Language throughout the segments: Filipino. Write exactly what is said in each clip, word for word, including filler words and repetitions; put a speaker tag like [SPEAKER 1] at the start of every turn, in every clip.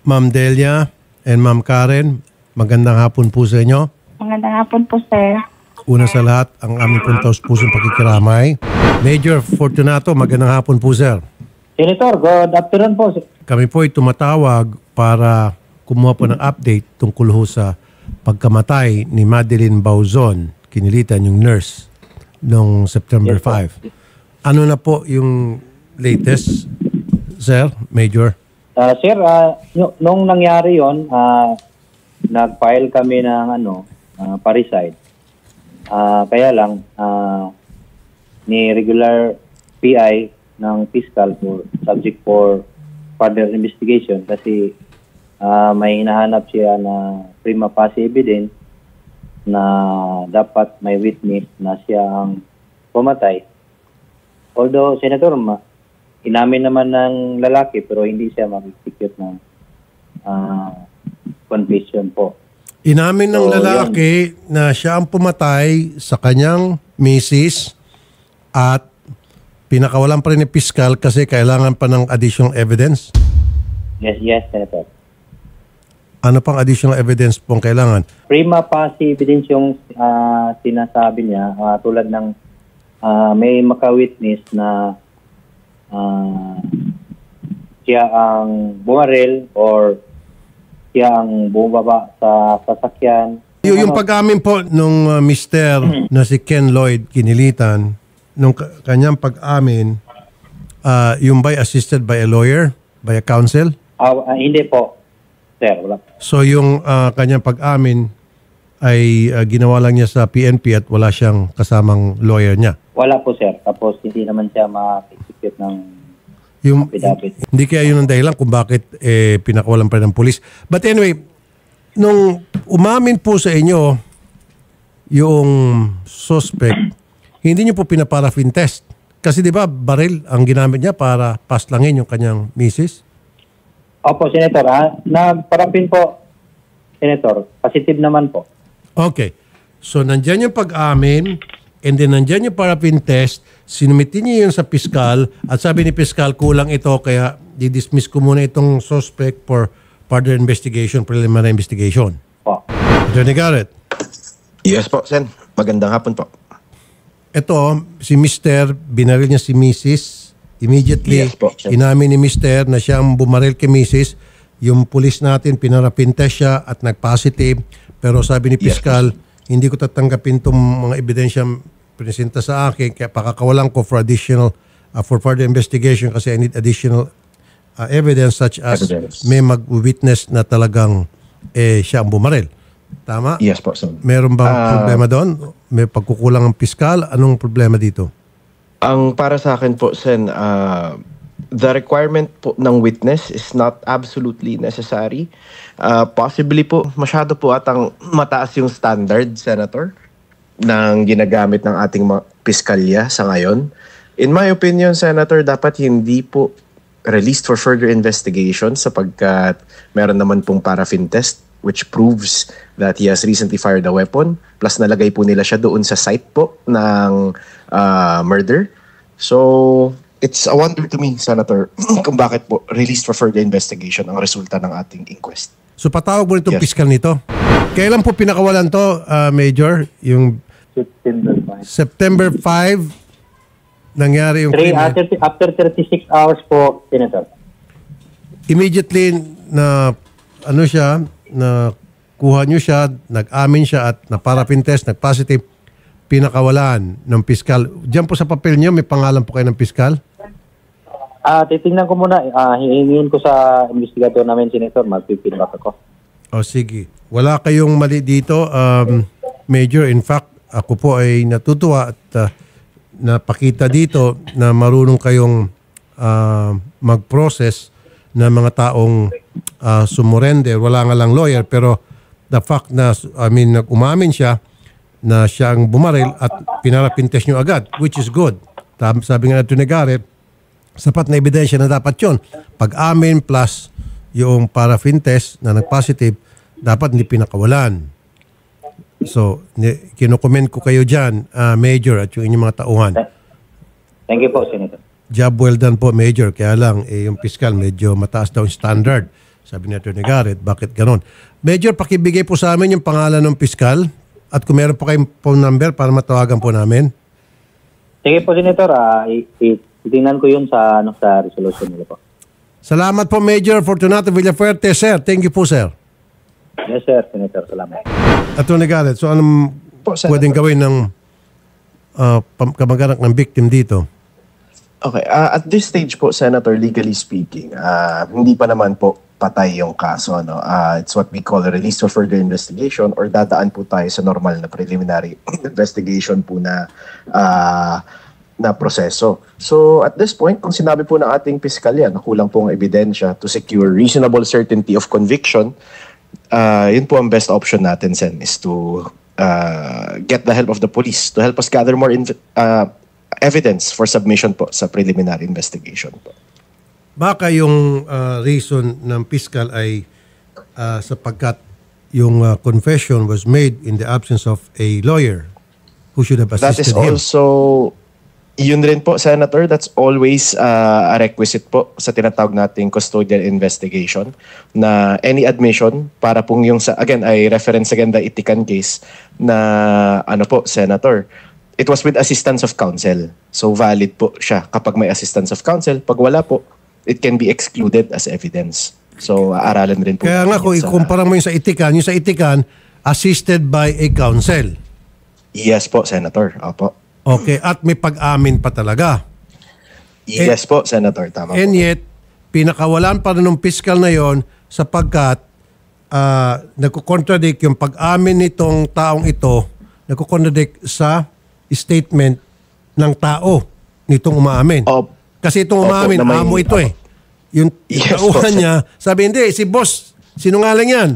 [SPEAKER 1] Ma'am Delia and Ma'am Karen, magandang hapon po sa inyo.
[SPEAKER 2] Magandang hapon po, sir.
[SPEAKER 1] Una sa lahat, ang aming pong taus-pusong pakikiramay. Major Fortunato, magandang hapon po, sir.
[SPEAKER 3] Senator, good afternoon po.
[SPEAKER 1] Kami po ay tumatawag para kumuha po ng update tungkol ho sa pagkamatay ni Madeline Bauzon, kinilitan yung nurse, noong September
[SPEAKER 3] Yes,
[SPEAKER 1] fifth. Ano na po yung latest, sir, Major?
[SPEAKER 3] Uh, sir, uh, nung nangyari yon, uh, nag-file kami ng ano, uh, parricide. Uh, kaya lang, uh, ni regular P I ng fiscal for subject for further investigation kasi uh, may hinahanap siya na prima facie evidence na dapat may witness na siya ang pumatay. Although, Senator, ma, inamin naman ng lalaki pero hindi siya mag-execute ng uh, confession po.
[SPEAKER 1] Inamin ng
[SPEAKER 3] So,
[SPEAKER 1] lalaki yun, na siya ang pumatay sa kanyang misis at pinakawalan pa rin ni piskal kasi kailangan pa ng additional evidence.
[SPEAKER 3] Yes, yes, Senator.
[SPEAKER 1] Ano pang additional evidence pong kailangan?
[SPEAKER 3] Prima facie evidence yung uh, sinasabi niya, uh, tulad ng uh, may maka-witness na uh, siya ang bumaril or siya ang bumaba sa sasakyan.
[SPEAKER 1] Y- yung pag-amin po nung uh, mister na si Ken Lloyd kinilitan, nung ka- kanyang pag-amin, uh, yung by assisted by a lawyer, by a counsel?
[SPEAKER 3] Uh, uh, hindi po, sir. Wala.
[SPEAKER 1] So yung uh, kanyang pag-amin ay uh, ginawa lang niya sa P N P at wala siyang kasamang lawyer niya.
[SPEAKER 3] Wala po, sir. Tapos hindi naman siya ma-execute ng
[SPEAKER 1] Yung,
[SPEAKER 3] affidavit.
[SPEAKER 1] hindi kaya yun ang dahilan kung bakit eh, pinakawalan pa rin ng pulis. But anyway, nung umamin po sa inyo yung suspect, hindi niyo po pinaparaffin test. Kasi di ba baril ang ginamit niya para paslangin yung kanyang misis?
[SPEAKER 3] Opo, Senator. Ah, nagparapin po, Senator. Positive naman po.
[SPEAKER 1] Okay. So nandyan yung pag-amin and then nandyan yung paraffin test, sinumitin niyo yun sa piskal at sabi ni piskal kulang ito kaya di-dismiss ko muna itong suspect for further investigation, preliminary investigation.
[SPEAKER 3] Po.
[SPEAKER 1] Attorney Garrett.
[SPEAKER 4] Yes po, Sen. Magandang hapon po.
[SPEAKER 1] Ito, si mister, binaril niya si missus Immediately,
[SPEAKER 4] Yes po, sir.
[SPEAKER 1] inamin ni mister na siya ang bumaril kay missus Yung pulis natin, pinarapin test siya at nag-positive. Pero sabi ni
[SPEAKER 4] Yes,
[SPEAKER 1] piskal, hindi ko tatanggapin itong mga ebidensya presenta sa akin kaya pakakawalan ko for additional, uh, for further investigation kasi I need additional uh, evidence such as
[SPEAKER 4] Evidence.
[SPEAKER 1] may mag-witness na talagang eh, siya ang bumaril. Tama?
[SPEAKER 4] Yes po, Sen.
[SPEAKER 1] Meron bang
[SPEAKER 4] Ah,
[SPEAKER 1] problema doon? May pagkukulang ang piskal? Anong problema dito?
[SPEAKER 4] Ang para sa akin po, Sen, uh, the requirement po ng witness is not absolutely necessary. Uh, possibly po, masyado po atang mataas yung standard, Senator, ng ginagamit ng ating mga piskalya sa ngayon. In my opinion, Senator, dapat hindi po released for further investigation sapagkat meron naman pong paraffin test which proves that he has recently fired a weapon. Plus nalagay po nila siya doon sa site po ng uh, murder. So, it's a wonder to me, Senator, kung bakit po released for further investigation ang resulta ng ating inquest.
[SPEAKER 1] So patawag mo itong
[SPEAKER 4] Yes.
[SPEAKER 1] piskal nito. Kailan po pinakawalan to, uh, Major? Yung
[SPEAKER 3] September five.
[SPEAKER 1] September fifth, nangyari yung
[SPEAKER 3] Three, uh,
[SPEAKER 1] krimen.
[SPEAKER 3] thirty, after thirty-six hours po, Senator.
[SPEAKER 1] Immediately na ano siya, na kuha nyo siya, nag-amin siya at na-paraffin test, nag-positive, pinakawalan ng piskal. Diyan po sa papel nyo, may pangalan po kayo ng piskal?
[SPEAKER 3] Ah, titingnan ko muna. Ah, hihingin ko sa investigator namin, Senator. Mag-feedback ako.
[SPEAKER 1] O sige. Wala kayong mali dito, um, Major. In fact, ako po ay natutuwa at uh, napakita dito na marunong kayong uh, mag-process ng mga taong uh, sumurrender. Wala nga lang lawyer, pero the fact na, I mean, nag-umamin siya na siya ang bumaril at pinarapin test nyo agad, which is good. Sabi nga natin ni Garrett, sapat na ebidensya na dapat yun. Pag-amin plus yung paraffin test na nag-positive, dapat hindi pinakawalan. So, kinukomment ko kayo dyan, uh, Major, at yung inyong mga tauhan.
[SPEAKER 3] Thank you po, Senator.
[SPEAKER 1] Job well done po, Major. Kaya lang, eh, yung piskal medyo mataas daw yung standard. Sabi ni Attorney Garrett, bakit ganon? Major, pakibigay po sa amin yung pangalan ng piskal at kung meron po kayong phone number para matawagan po namin.
[SPEAKER 3] Sige po, Senator. Uh, itingnan ko yun sa, ano, sa resolution nila po.
[SPEAKER 1] Salamat po, Major Fortunato Villafuerte, sir. Thank you po, sir.
[SPEAKER 3] Yes, sir. Senator, salamat.
[SPEAKER 1] Attorney Garrett, so anong
[SPEAKER 4] Po, Senator.
[SPEAKER 1] pwedeng gawin ng uh, kamag-anak ng victim dito?
[SPEAKER 4] Okay, uh, at this stage po, Senator, legally speaking, uh, hindi pa naman po patay yung kaso. No? Uh, it's what we call a release for further investigation or dadaan po tayo sa normal na preliminary investigation po na uh, na proseso. So at this point, kung sinabi po ng ating piskalya na kulang po ang ebidensya to secure reasonable certainty of conviction, uh, yun po ang best option natin, Sen, is to uh, get the help of the police to help us gather more inv- uh, evidence for submission po sa preliminary investigation po.
[SPEAKER 1] Baka yung uh, reason ng piskal ay uh, sapagkat yung uh, confession was made in the absence of a lawyer who should have
[SPEAKER 4] That is
[SPEAKER 1] assisted him.
[SPEAKER 4] also, yun rin po, Senator, that's always uh, a requisite po sa tinatawag nating custodial investigation na any admission para pong yung, sa, again, I reference again the Itikan case na, ano po, Senator, it was with assistance of counsel. So valid po siya kapag may assistance of counsel. Pag wala po, it can be excluded as evidence. So, aaralan rin po.
[SPEAKER 1] Kaya nga kung
[SPEAKER 4] sa-
[SPEAKER 1] ikumpara mo yung sa Itikan, yung sa Itikan, assisted by a counsel.
[SPEAKER 4] Yes po, Senator. Opo.
[SPEAKER 1] Okay, at may pag-amin pa talaga.
[SPEAKER 4] Yes po, Senator. Tama
[SPEAKER 1] And
[SPEAKER 4] po.
[SPEAKER 1] yet, pinakawalan pa rin ng piskal na yon sapagkat uh, nagkukontradict yung pag-amin nitong taong ito, nagkukontradict sa statement ng tao nitong umaamin.
[SPEAKER 4] Opo.
[SPEAKER 1] Kasi itong
[SPEAKER 4] Opo,
[SPEAKER 1] umaamin,
[SPEAKER 4] na may-
[SPEAKER 1] amo ito
[SPEAKER 4] opo.
[SPEAKER 1] eh. Yung
[SPEAKER 4] Yes,
[SPEAKER 1] tauhan
[SPEAKER 4] po, sir.
[SPEAKER 1] niya, sabi, hindi, si boss, sinungaling yan.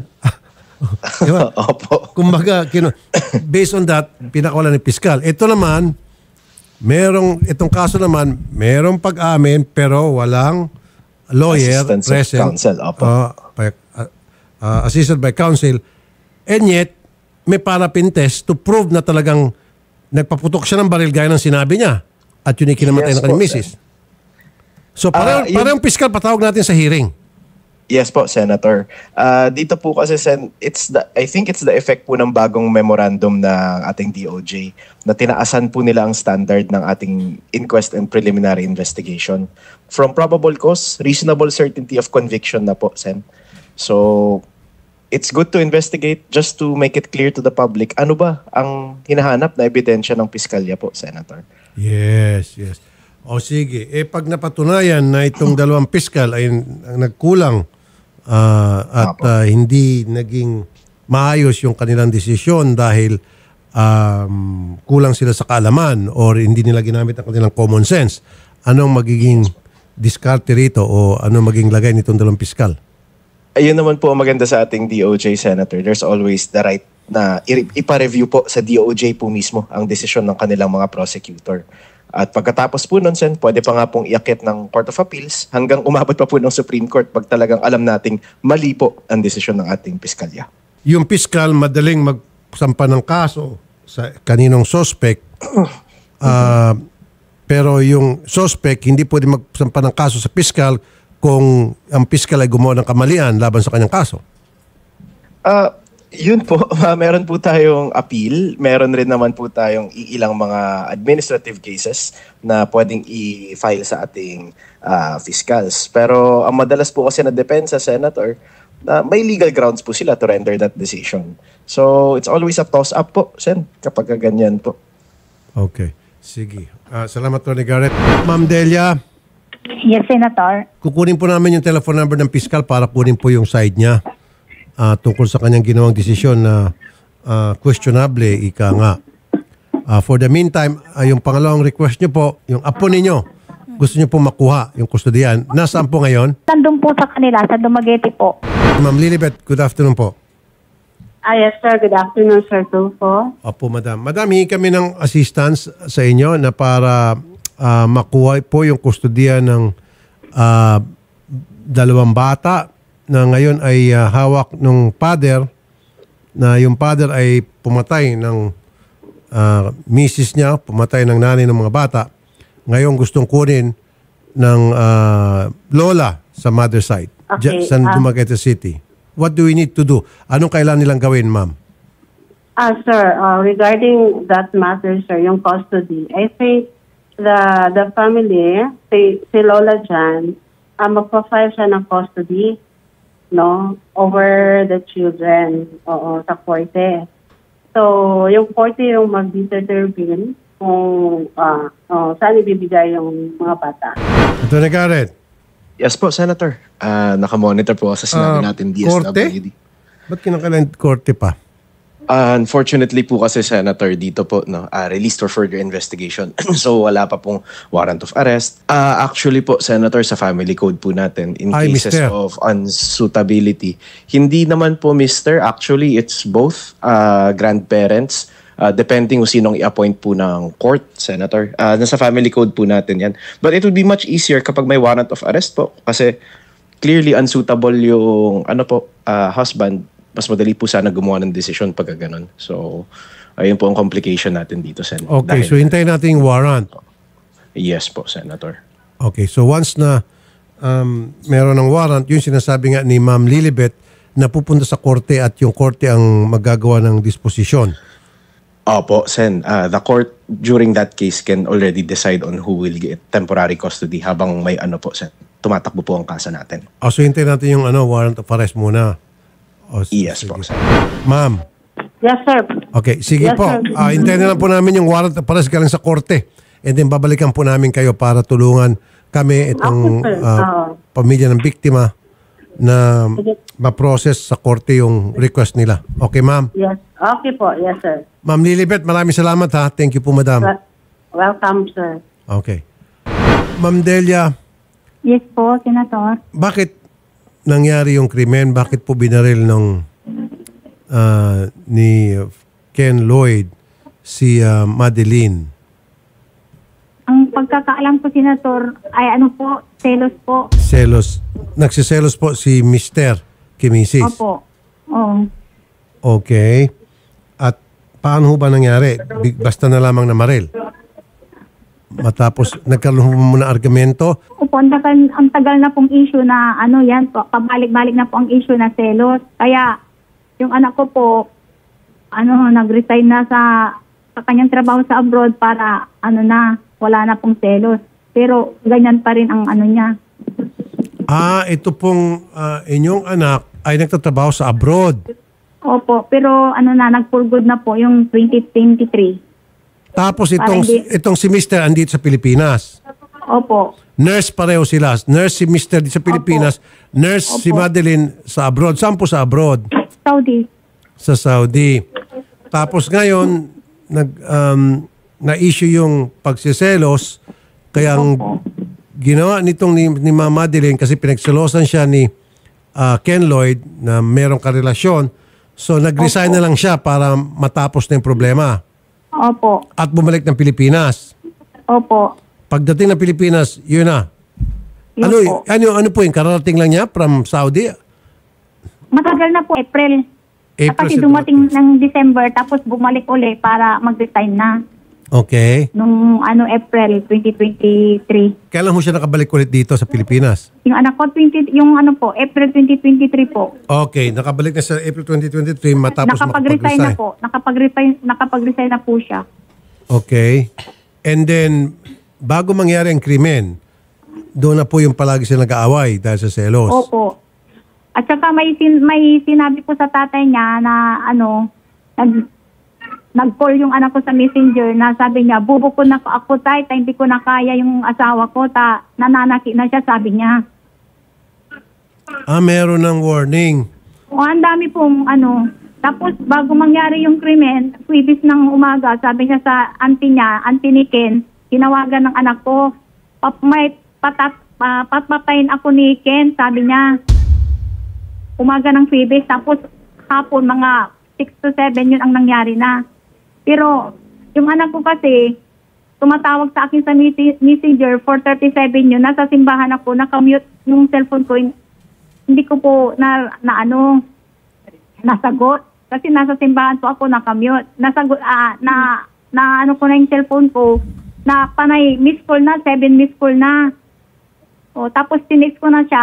[SPEAKER 1] Diba?
[SPEAKER 4] Opo.
[SPEAKER 1] Kumbaga, kino, based on that, pinakawalan ni piskal. Ito naman, merong, itong kaso naman, merong pag-amin pero walang lawyer
[SPEAKER 4] Assistance of
[SPEAKER 1] present.
[SPEAKER 4] counsel, opo.
[SPEAKER 1] Uh, by- uh, uh, assisted by counsel. And yet, may parapin test to prove na talagang nagpaputok siya ng baril gaya ng sinabi niya. At yun yung kinamatay
[SPEAKER 4] Yes
[SPEAKER 1] ng kanyang
[SPEAKER 4] po,
[SPEAKER 1] misis. So, pareho,
[SPEAKER 4] Ah, yun-
[SPEAKER 1] parehong piskal, patawag natin sa hearing.
[SPEAKER 4] Yes po, Senator. Uh, dito po kasi, Sen, it's the, I think it's the effect po ng bagong memorandum ng ating D O J na tinaasan po nila ang standard ng ating inquest and preliminary investigation. From probable cause, reasonable certainty of conviction na po, Sen. So, it's good to investigate just to make it clear to the public ano ba ang hinahanap na ebidensya ng piskalya po, Senator.
[SPEAKER 1] Yes, yes. O sige, eh pag napatunayan na itong dalawang piskal ay n- nagkulang ah, at
[SPEAKER 4] Apo.
[SPEAKER 1] ah, hindi naging maayos yung kanilang desisyon dahil um, kulang sila sa kaalaman or hindi nila ginamit ang kanilang common sense, anong magiging diskarte rito o anong magiging lagay nitong dalawang piskal?
[SPEAKER 4] Ayun naman po ang maganda sa ating D O J, Senator. There's always the right na i- ipa-review po sa D O J po mismo ang desisyon ng kanilang mga prosecutor. At pagkatapos po nun, Sen, pwede pa nga pong iakit ng Court of Appeals hanggang umabot pa po ng Supreme Court pag talagang alam nating mali po ang desisyon ng ating piskalya.
[SPEAKER 1] Yung piskal madaling magsampa ng kaso sa kaninong suspect, ah, pero yung suspect hindi pwede magsampa ng kaso sa piskal kung ang piskal ay gumawa ng kamalian laban sa kanyang kaso.
[SPEAKER 4] Ah, yun po, ah, meron po tayong appeal, meron rin naman po tayong ilang mga administrative cases na pwedeng i-file sa ating ah, fiscals. Pero ang madalas po kasi na depensa, Senator, na may legal grounds po sila to render that decision. So it's always a toss-up po, Sen, kapag ganyan po.
[SPEAKER 1] Okay. Sige. Ah, salamat, Tony Garrett. Ma'am Delia,
[SPEAKER 2] Yes, Senator.
[SPEAKER 1] kukunin po namin yung telephone number ng piskal para kunin po yung side niya ah, tungkol sa kanyang ginawang desisyon na ah, questionable, ika nga. Ah, for the meantime, ah, yung pangalawang request niyo po, yung apo ninyo, gusto niyo po makuha yung kustodiyan. Nasaan po ngayon?
[SPEAKER 2] Nandun po sa kanila, sa Dumaguete po.
[SPEAKER 1] Ma'am Lilibet, good afternoon po.
[SPEAKER 2] Ah, yes, sir. Good afternoon, sir. Tulfo.
[SPEAKER 1] Opo, madam. Madam, hingi kami ng assistance sa inyo na para ah, makuha po yung kustodiya ng ah, dalawang bata na ngayon ay ah, hawak ng father, na yung father ay pumatay ng ah, misis niya, pumatay ng nanay ng mga bata. Ngayon gustong kunin ng ah, lola sa mother side.
[SPEAKER 2] Okay,
[SPEAKER 1] Sa
[SPEAKER 2] ah.
[SPEAKER 1] Dumaguete City. What do we need to do? Anong kailangan nilang gawin, ma'am?
[SPEAKER 2] Ah, sir, uh, regarding that matter, sir, yung custody, I think the the family, si, si Lola Jan, uh, magpa-file siya ng custody, no, over the children, oo, sa korte. So, yung korte yung mag-determine kung uh, uh, saan ibibigay yung mga bata.
[SPEAKER 1] Attorney Garrett,
[SPEAKER 4] Yes po, Senator. Ah, nakamonitor po sa sinabi
[SPEAKER 1] Ah,
[SPEAKER 4] natin D S W D.
[SPEAKER 1] korte? Ba't kinakailangan korte pa?
[SPEAKER 4] Uh, unfortunately po kasi, Senator, dito po no, ah, released for further investigation. So wala pa pong warrant of arrest. Ah, actually po, Senator, sa family code po natin, in
[SPEAKER 1] Ay,
[SPEAKER 4] cases
[SPEAKER 1] mister.
[SPEAKER 4] of unsuitability, hindi naman po, Mister, actually it's both ah, grandparents, ah, depending kung sinong i-appoint po ng court, Senator. Ah, nasa family code po natin yan. But it would be much easier kapag may warrant of arrest po kasi clearly unsuitable yung ano po, ah, husband. Mas madali po sana gumawa ng desisyon pagka ganun. So, ayun po ang complication natin dito, Sen.
[SPEAKER 1] Okay,
[SPEAKER 4] Dahil-
[SPEAKER 1] so hintayin natin yung warrant.
[SPEAKER 4] Yes po, Senator.
[SPEAKER 1] Okay, so once na um, meron ng warrant, yung sinasabi nga ni Ma'am Lilibet na pupunta sa korte at yung korte ang magagawa ng disposisyon.
[SPEAKER 4] Opo, Sen. Uh, the court during that case can already decide on who will get temporary custody habang may ano po, Sen. Tumatakbo po ang kasa natin.
[SPEAKER 1] O, so hintayin natin yung ano, warrant of arrest muna. O, s-
[SPEAKER 4] Yes
[SPEAKER 1] sige.
[SPEAKER 4] po, Sen.
[SPEAKER 1] Ma'am,
[SPEAKER 2] Yes, sir.
[SPEAKER 1] okay, sige
[SPEAKER 2] Yes,
[SPEAKER 1] po.
[SPEAKER 2] sir.
[SPEAKER 1] Ah, hintayin na lang po namin yung warrant of arrest galing sa korte. And then babalikan po namin kayo para tulungan kami itong
[SPEAKER 2] Okay, sir.
[SPEAKER 1] ah,
[SPEAKER 2] Oo.
[SPEAKER 1] pamilya ng biktima na ma-process sa korte yung request nila. Okay, ma'am?
[SPEAKER 2] Yes. Okay po. Yes, sir.
[SPEAKER 1] Ma'am Lilibet, maraming salamat ha. Thank you po, madam.
[SPEAKER 2] Wel- Welcome, sir.
[SPEAKER 1] Okay. Ma'am Delia,
[SPEAKER 5] Yes po, Senator.
[SPEAKER 1] bakit nangyari yung krimen? Bakit po binaril ng ah, ni Ken Lloyd si ah, Madeline?
[SPEAKER 5] Ang pagkakaalam ko, Senator, ay ano po, selos po.
[SPEAKER 1] Selos. Nagsiselos po si Mister Kimisis.
[SPEAKER 5] Opo. Oo.
[SPEAKER 1] Okay. At paano ho ba nangyari? Big- Basta na lamang na maril. Matapos nagkaroon ho muna argumento.
[SPEAKER 5] Opo, ang tagal, ang tagal na pong issue na ano yan po, pabalik-balik na po ang issue na selos. Kaya, yung anak ko po, ano, nag-resign na sa, sa kanyang trabaho sa abroad para, ano na, wala na pong selos. Pero, ganyan pa rin ang ano niya.
[SPEAKER 1] Ah, ito pong ah, inyong anak ay nagtatrabaho sa abroad.
[SPEAKER 5] Opo, pero ano na, nag-for good na po yung twenty twenty-three.
[SPEAKER 1] Tapos itong
[SPEAKER 5] Parang di-
[SPEAKER 1] itong si Mister andito sa Pilipinas.
[SPEAKER 5] Opo.
[SPEAKER 1] Nurse pareho sila. Nurse si Mister dito sa Pilipinas, nurse si
[SPEAKER 5] Opo.
[SPEAKER 1] Madeline sa abroad. Saan po sa abroad?
[SPEAKER 5] Saudi.
[SPEAKER 1] Sa Saudi. Tapos ngayon nag um, na-issue yung pagsiselos kaya ang ginawa nitong ni, ni Mama Madeline kasi pinagselosan siya ni ah, Ken Lloyd na merong karelasyon. So nag-resign na lang siya para matapos na yung problema
[SPEAKER 5] Opo.
[SPEAKER 1] at bumalik ng Pilipinas.
[SPEAKER 5] Opo.
[SPEAKER 1] Pagdating ng Pilipinas, yun na.
[SPEAKER 5] Yun
[SPEAKER 1] Ano,
[SPEAKER 5] po.
[SPEAKER 1] ano, ano po yun? Kararating lang niya from Saudi?
[SPEAKER 5] Matagal na po, April.
[SPEAKER 1] April,
[SPEAKER 5] Kasi
[SPEAKER 1] sa
[SPEAKER 5] dumating ng December, tapos bumalik uli para mag-resign na.
[SPEAKER 1] Okay.
[SPEAKER 5] Nung ano, April twenty twenty-three.
[SPEAKER 1] Kailan ho siya nakabalik ulit dito sa Pilipinas?
[SPEAKER 5] Yung anak ko, twenty, yung ano po, April twenty twenty-three po.
[SPEAKER 1] Okay, nakabalik na sa April twenty twenty-three matapos
[SPEAKER 5] Nakapag-resign
[SPEAKER 1] makapag-resign.
[SPEAKER 5] na po. Nakapag-resign, nakapag-resign na po siya.
[SPEAKER 1] Okay. And then, bago mangyari ang krimen, doon na po yung palagi sila nag-aaway dahil sa selos.
[SPEAKER 5] Opo. At saka may, sin, may sinabi po sa tatay niya na ano, nag, nag-call yung anak ko sa messenger na sabi niya, bubo ko na ako tay, ta, hindi ko na kaya yung asawa ko, ta, nananaki na siya, sabi niya.
[SPEAKER 1] Ah, meron ng warning.
[SPEAKER 5] O, ang dami pong ano. Tapos, bago mangyari yung krimen, Wibis ng umaga, sabi niya sa auntie niya, auntie ni Ken, tinawagan ng anak ko, Pap, may patat, pa, papatayin ako ni Ken, sabi niya. Umaga ng Wibis, tapos hapon, mga six to seven yun ang nangyari na. Pero, yung anak ko kasi, tumatawag sa akin sa mesi- messenger, four thirty-seven yun, nasa simbahan ako, nakamute yung cellphone ko, hindi ko po na, na ano, nasagot. Kasi nasa simbahan po ako, nakamute. Nasagot, ah, na, na ano ko na yung cellphone ko, na panay, miss call na, seven miss call na. O, tapos tinext ko na siya,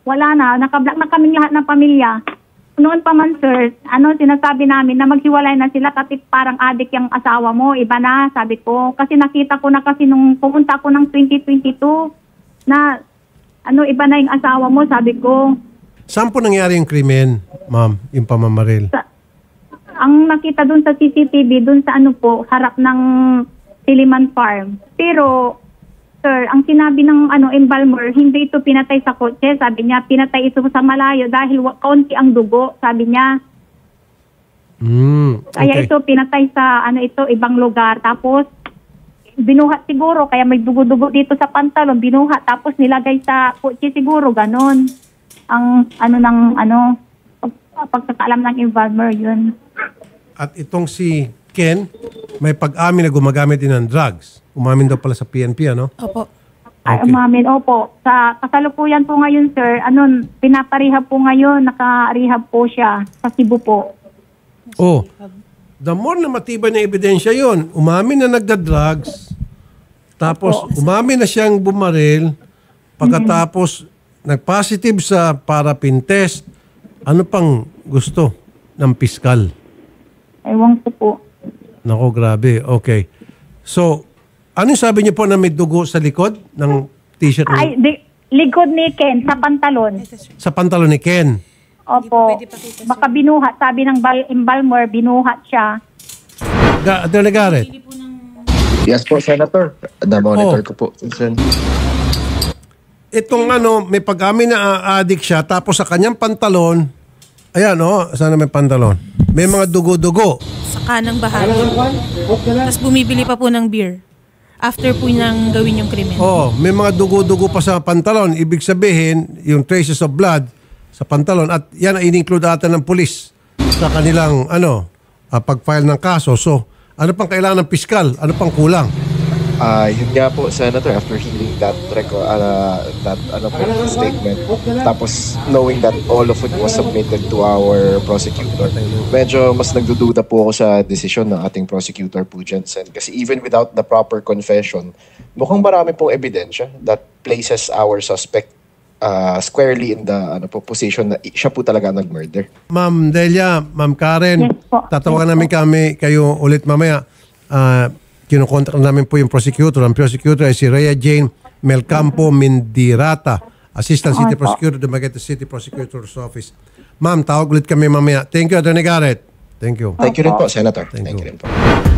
[SPEAKER 5] wala na, nakablock na kami lahat ng pamilya. Noon pa man, sir, ano, sinasabi namin na maghiwalay na sila kasi parang adik yung asawa mo, iba na, sabi ko. Kasi nakita ko na kasi nung pumunta ako ng twenty twenty-two na, ano, iba na yung asawa mo, sabi ko.
[SPEAKER 1] Saan po nangyari yung krimen, ma'am, yung pamamaril?
[SPEAKER 5] Sa, ang nakita dun sa C C T V, dun sa ano po, harap ng Tiliman Farm. Pero, sir, ang sinabi ng ano, embalmer, hindi ito pinatay sa kotse. Sabi niya, pinatay ito sa malayo dahil wa- kaunti ang dugo, sabi niya.
[SPEAKER 1] Mm,
[SPEAKER 5] Kaya
[SPEAKER 1] okay.
[SPEAKER 5] ito pinatay sa ano ito, ibang lugar. Tapos, binuhat siguro, kaya may dugo-dugo dito sa pantalon, binuhat. Tapos nilagay sa kotse siguro, ganon. Ang ano ng ano, pag, pagkakaalam ng embalmer, yun.
[SPEAKER 1] At itong si Ken, may pag-amin na gumagamit din ng drugs. Umamin daw pala sa P N P, ano?
[SPEAKER 6] Opo.
[SPEAKER 5] Ay,
[SPEAKER 1] Okay.
[SPEAKER 5] umamin, opo. Sa kasalukuyan po ngayon, sir, ano, pinaparehab po ngayon, naka-rehab po siya sa Cebu po.
[SPEAKER 1] Oh, the more na matibay na ebidensya yon, umamin na nagda-drugs, tapos umamin na siyang bumaril, pagkatapos nag-positive sa parapin test, ano pang gusto ng piskal?
[SPEAKER 5] Ewan ko po.
[SPEAKER 1] Nako, grabe. Okay. So, ano yung sabi niyo po na may dugo sa likod ng t-shirt ni-
[SPEAKER 5] Ay, di, likod ni Ken, sa pantalon.
[SPEAKER 1] sa pantalon ni Ken?
[SPEAKER 5] Opo. Baka binuhat, sabi ng bal- embalmer, binuhat siya.
[SPEAKER 1] Ga Attorney Garrett,
[SPEAKER 4] Yes po, Senator. Na-monitor
[SPEAKER 1] Oh.
[SPEAKER 4] ko po, Sen.
[SPEAKER 1] itong ano, may pag-amin na uh, addict siya, tapos sa kanyang pantalon, ayan, oh, sana may pantalon. May mga dugo-dugo.
[SPEAKER 6] Sa kanang bahagi. Tapos bumibili pa po ng beer. After po niyang gawin yung krimen.
[SPEAKER 1] Oh, may mga dugo-dugo pa sa pantalon. Ibig sabihin, yung traces of blood sa pantalon, at yan ay in-include ata ng pulis sa kanilang ano, uh, pag-file ng kaso. So, ano pang kailangan ng piskal? Ano pang kulang?
[SPEAKER 4] Ah, yun nga po, Senator, after hearing that reco- uh, that ano po, statement, tapos knowing that all of it was submitted to our prosecutor, medyo mas nagdududa po ako sa desisyon ng ating prosecutor po dyan, Sen. Kasi even without the proper confession, mukhang marami pong ebidensya that places our suspect uh, squarely in the ano po, position na siya po talaga nag-murder.
[SPEAKER 1] Ma'am Delia, Ma'am Karen,
[SPEAKER 5] Yes po.
[SPEAKER 1] tatawagan
[SPEAKER 5] Yes
[SPEAKER 1] namin kami kayo ulit mamaya. Uh, kinukontak namin po yung prosecutor. Ang prosecutor ay si Rhea Jane Melcampo Mindirata, Assistant City
[SPEAKER 5] Opo.
[SPEAKER 1] Prosecutor, Dumaguete City Prosecutor's Office. Ma'am, tawag ulit kami mamaya. Thank you, Attorney Garrett. Thank you.
[SPEAKER 4] Thank you rin po, Senator.
[SPEAKER 1] Thank
[SPEAKER 4] Thank
[SPEAKER 1] you.
[SPEAKER 4] you rin po.